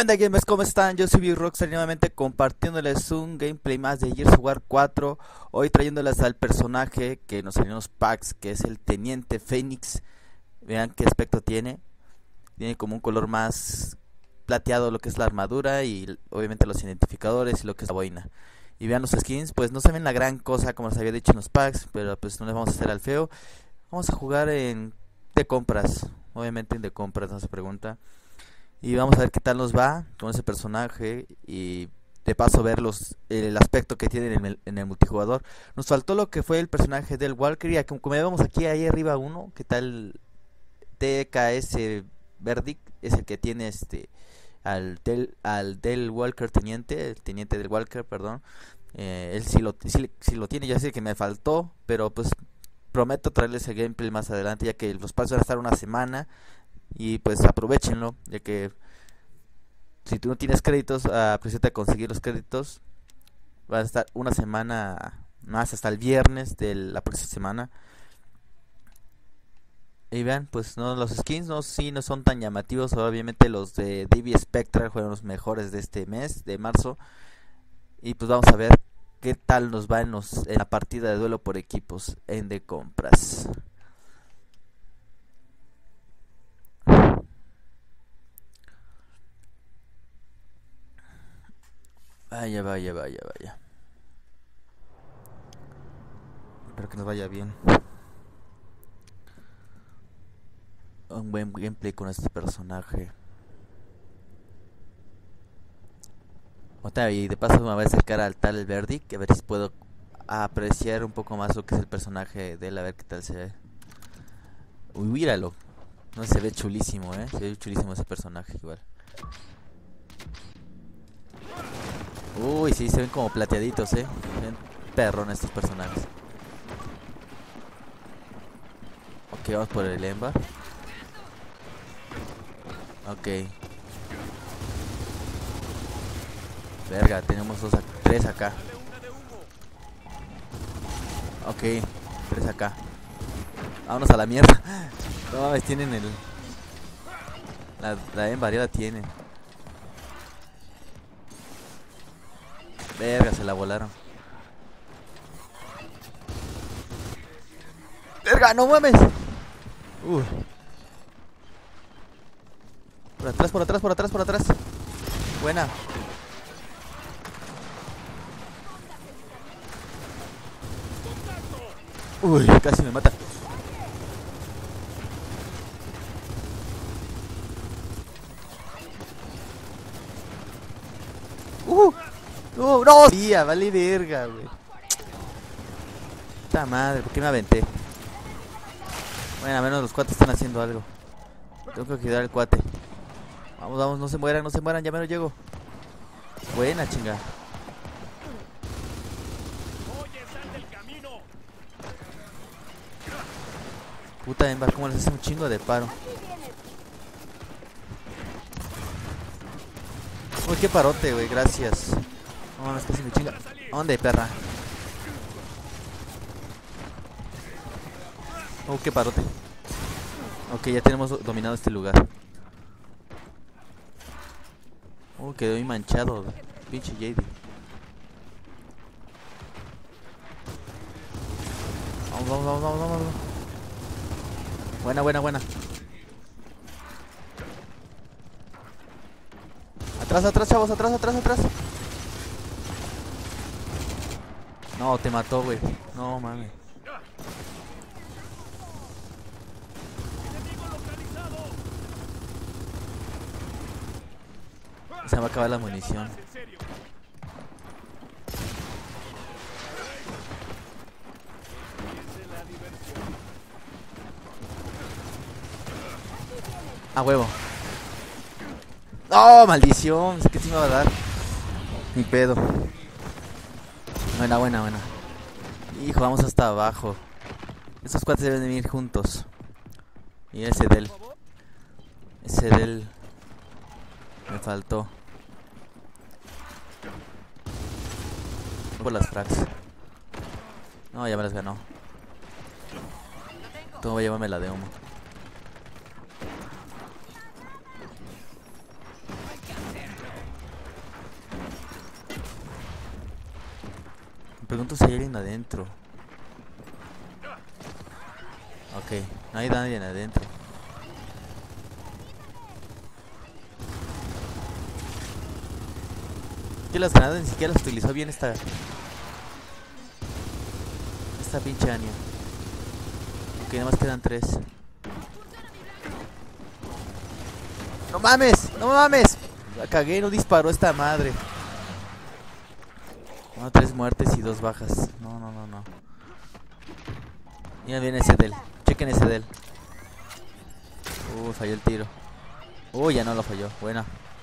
onda gamers? ¿Cómo están? Yo soy Rockstar nuevamente compartiéndoles un gameplay más de Gears of War 4. Hoy trayéndoles al personaje que nos salió en los packs, que es el Teniente Fénix. Vean qué aspecto tiene. Tiene como un color más plateado lo que es la armadura y obviamente los identificadores y lo que es la boina. Y vean los skins, pues no se ven la gran cosa como les había dicho en los packs, pero pues no les vamos a hacer al feo. Vamos a jugar en de compras, obviamente en de compras, no se pregunta. Y vamos a ver qué tal nos va con ese personaje y de paso ver el aspecto que tiene en el multijugador. Nos faltó lo que fue el personaje del Walker y como vemos aquí ahí arriba uno, que tal TKS Verdict, es el que tiene al del Walker teniente, el teniente del Walker, perdón. Él sí lo tiene, ya sé que me faltó, pero pues prometo traerles el gameplay más adelante, ya que los pasos van a estar una semana. Y pues aprovechenlo, ya que si tú no tienes créditos, apresúrate a conseguir los créditos. Va a estar una semana más, hasta el viernes de la próxima semana. Y vean, pues no, los skins no son tan llamativos. Obviamente los de DB Spectral fueron los mejores de este mes, de marzo. Y pues vamos a ver qué tal nos va en la partida de duelo por equipos en de compras. Vaya, vaya, vaya, vaya. Espero que nos vaya bien. Un buen gameplay con este personaje. Y de paso me voy a acercar al tal Verdict, a ver si puedo apreciar un poco más lo que es el personaje de él, a ver qué tal se ve. Uy, míralo. No, se ve chulísimo, se ve chulísimo ese personaje igual. Uy, sí, se ven como plateaditos, se ven perrón estos personajes. Ok, vamos por el Ember. Ok. Verga, tenemos tres acá. Ok, tres acá. Vámonos a la mierda. No mames, tienen la Ember ya la tienen. Verga, se la volaron. Verga, no mames. Por atrás, por atrás, por atrás, por atrás. Buena. Uy, casi me mata. No, no, tía, vale verga, güey. Puta madre, ¿por qué me aventé? Bueno, a menos los cuates están haciendo algo. Tengo que cuidar al cuate. Vamos, vamos, no se mueran, no se mueran, ya menos llego. Buena, chinga. Puta Ember, cómo les hace un chingo de paro. Uy, qué parote, güey, gracias. No, es que se me chinga. ¿Dónde, perra? Oh, qué parote. Ok, ya tenemos dominado este lugar. Oh, quedó muy manchado, pinche JD. Vamos, vamos, vamos, vamos, vamos. Buena, buena, buena. Atrás, atrás, chavos, atrás, atrás, atrás. No, te mató, güey. No, mames. Se me va a acabar la munición. A huevo. ¡Oh, maldición! Sé que sí me va a dar. Ni pedo. Buena, buena, buena. Hijo, vamos hasta abajo. Estos cuates deben de venir juntos. Y ese del. Ese del. Me faltó. Por las frags. No, ya me las ganó. Todo voy a llevarme la de humo. pregunto si hay alguien adentro. Ok, no hay nadie adentro. Que las granadas ni siquiera las utilizó bien esta pinche Anya. Ok, nada más quedan 3. ¡No mames! ¡No mames! La cagué, no disparó esta madre. No, 3 muertes y 2 bajas. No. Mira bien ese del. Chequen ese del. Falló el tiro. Ya no lo falló. Bueno.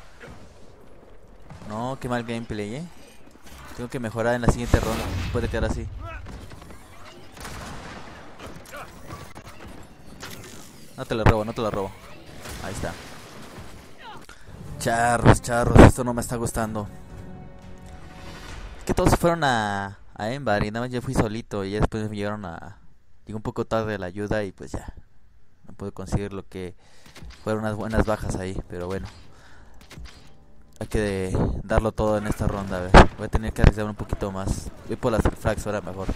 No, qué mal gameplay, Tengo que mejorar en la siguiente ronda. Puede quedar así. No te lo robo. Ahí está. Charros, esto no me está gustando. Es que todos se fueron a Embar y nada más yo fui solito. Y ya después me llegaron a... Llegó un poco tarde la ayuda y pues ya. No pude conseguir lo que fueron unas buenas bajas ahí. Pero bueno. Hay que darlo todo en esta ronda, a ver. Voy a tener que arriesgar un poquito más. Voy por las frags ahora mejor.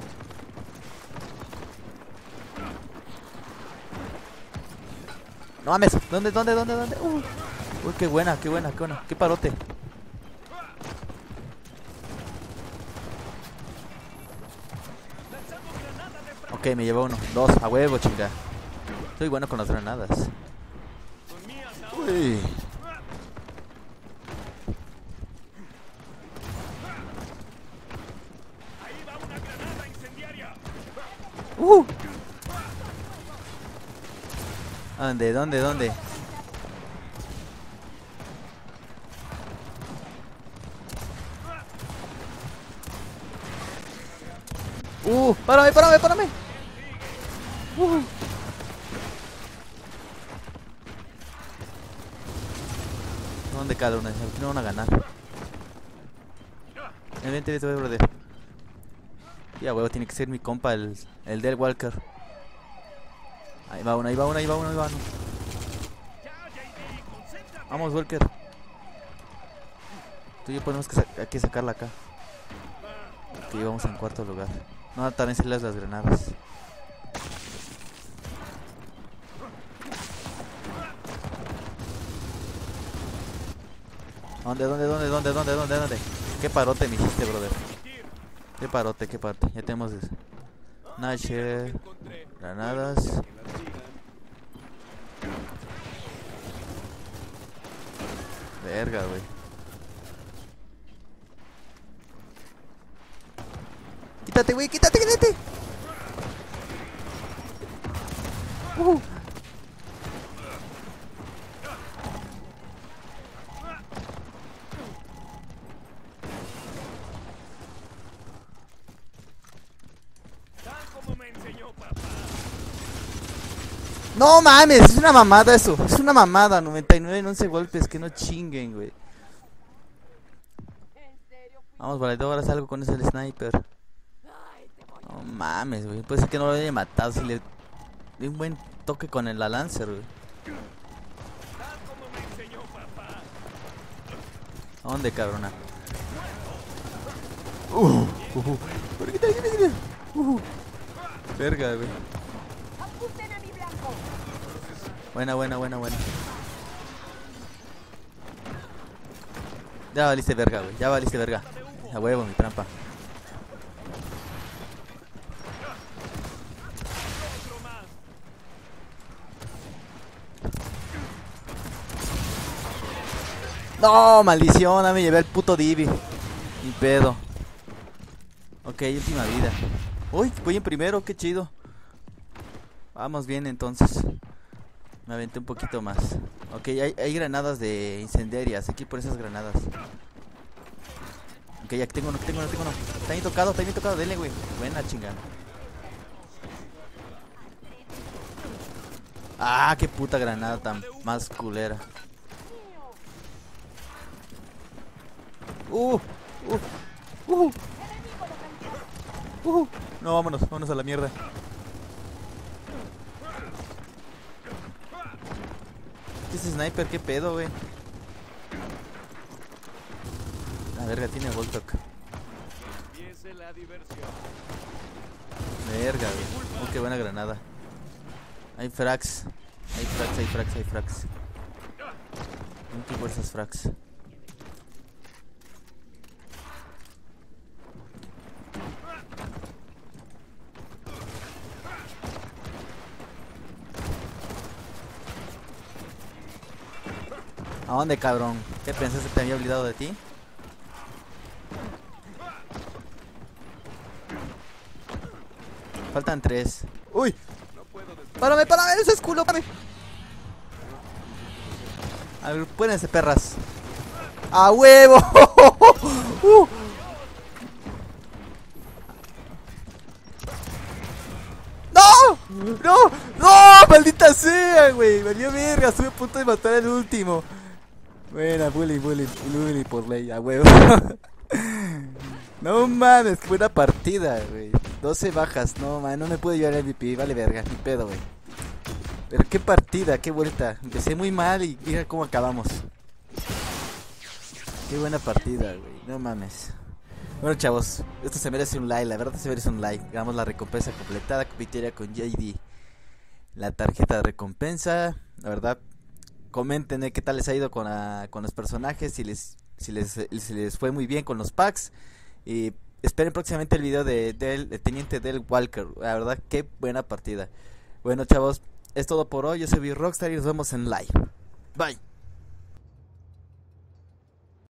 No mames, ¿dónde? Uy, qué buena, qué parote. Ok, me llevó 1, 2, a huevo, chinga. Soy bueno con las granadas. Uy. ¿Dónde? Párame. ¿Dónde cada una? Aquí no van a ganar. Vente, brother. Ya, huevo, tiene que ser mi compa, el del Walker. Ahí va uno. Vamos, Walker. Tú y yo tenemos que sacarla acá. Ok, vamos en cuarto lugar. No, también se las granadas. ¿Dónde? ¿Qué parote me hiciste, brother? ¿Qué parote? Ya tenemos Nasher, granadas. Verga, güey. Quítate, güey, quítate. No mames, es una mamada eso. Es una mamada, 99 en 11 golpes, que no chinguen, güey. Vamos, vale, ahora salgo con ese sniper. No mames, güey. Puede ser que no lo haya matado si le di un buen toque con la Lancer, güey. ¿Dónde, cabrona? ¿Por qué te verga, güey. Buena. Ya valiste verga, güey. A huevo, mi trampa. No, maldición, me llevé el puto Divi. Ni pedo. Ok, última vida. Uy, voy en primero, qué chido. Vamos bien entonces. Me aventé un poquito más. Ok, hay granadas de incendiarias. Aquí por esas granadas. Ok, ya tengo uno. Está bien tocado. Dele, güey. Buena chingada. Ah, qué puta granada tan más culera. No, vámonos a la mierda. Ese sniper, qué pedo, güey. La verga tiene Voltok. Verga, güey. Oh, qué buena granada. Hay frags. Hay frags, hay frags, hay frags. Un tipo de esas frags. ¿A dónde, cabrón? ¿Qué pensaste que te había olvidado de ti? Faltan 3. ¡Uy! ¡Párame, párame! ¡Ese es culo! ¡Párame! A ver, puédense, perras. ¡A huevo! ¡No! ¡No! ¡No! ¡Maldita sea, güey! Valió verga, estuve a punto de matar al último. Buena, bully por ley, a huevo. No mames, qué buena partida, güey. 12 bajas, no mames, no me pude llevar el MVP, vale verga, ni pedo, güey. Pero qué partida, qué vuelta. Empecé muy mal y mira cómo acabamos. Qué buena partida, güey, no mames. Bueno, chavos, esto se merece un like, la verdad se merece un like. Hagamos la recompensa completada, victoria con JD. La tarjeta de recompensa, la verdad. Comenten qué tal les ha ido con los personajes, si les fue muy bien con los packs. Y esperen próximamente el video de Teniente Del Walker. La verdad, qué buena partida. Bueno, chavos, es todo por hoy. Yo soy Rockstar y nos vemos en live. Bye.